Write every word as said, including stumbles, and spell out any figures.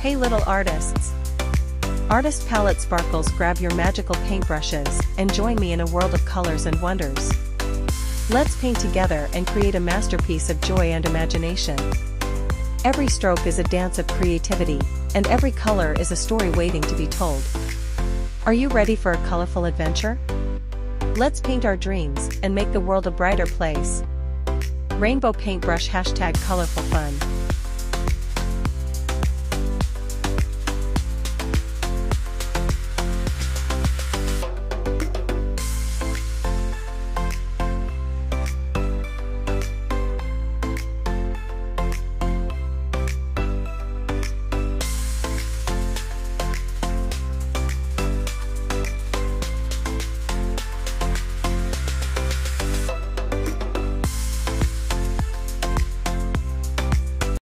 Hey little artists! Artist palette sparkles, grab your magical paintbrushes and join me in a world of colors and wonders. Let's paint together and create a masterpiece of joy and imagination. Every stroke is a dance of creativity, and every color is a story waiting to be told. Are you ready for a colorful adventure? Let's paint our dreams and make the world a brighter place. Rainbow paintbrush, hashtag colorful fun.